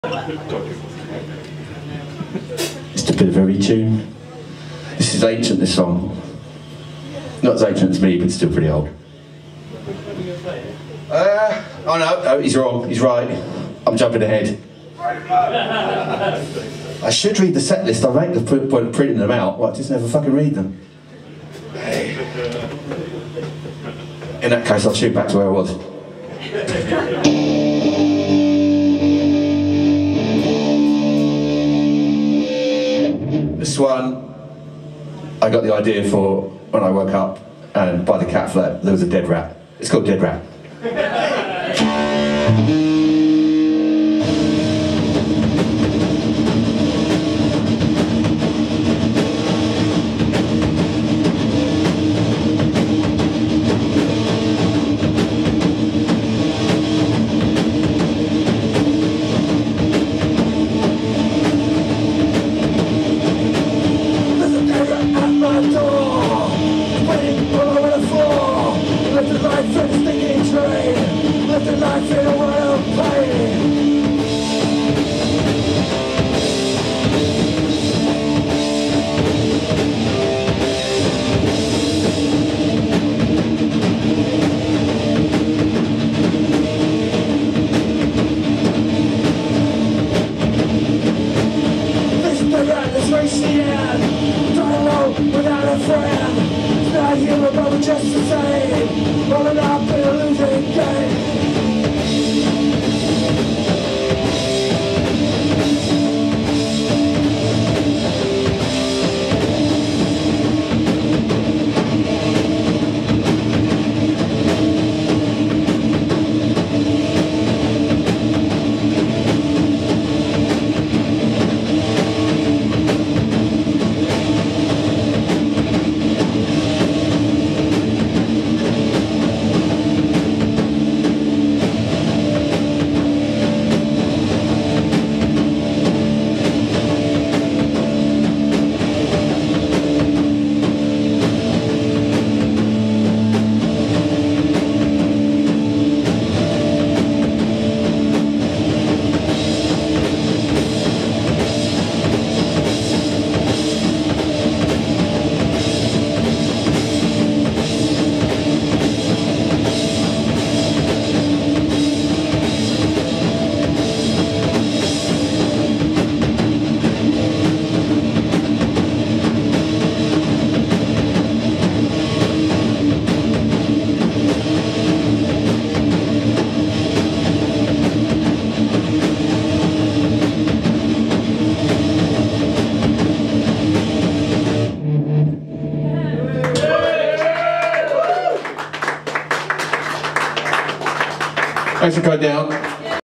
Just a bit of every tune. This is ancient, this song. Not as ancient as me, but still pretty old. Oh no, he's wrong, he's right. I'm jumping ahead. I should read the set list. I make the point of printing them out, but I just never fucking read them. In that case, I'll shoot back to where I was. This one, I got the idea for when I woke up, and by the cat flap, there was a dead rat. It's called Dead Rat. Without a friend, it's not human, but we're just the same. Rolling up in a losing game. Thanks for coming down.